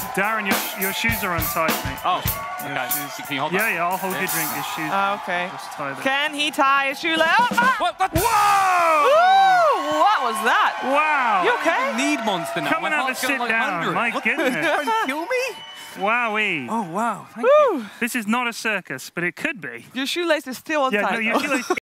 Darren, your shoes are untied, mate. Oh, okay. Can you hold that? Yeah, I'll hold your drink. Your shoes. Okay. Just tie them. Can he tie his shoelace? Oh, What? Whoa! Ooh, what was that? Wow. You okay? Need monster now. Come and have a sit down. My goodness. Trying to kill me? Wowee. Oh, wow. Thank you. This is not a circus, but it could be. Your shoelace is still untied. Yeah, no, your shoelace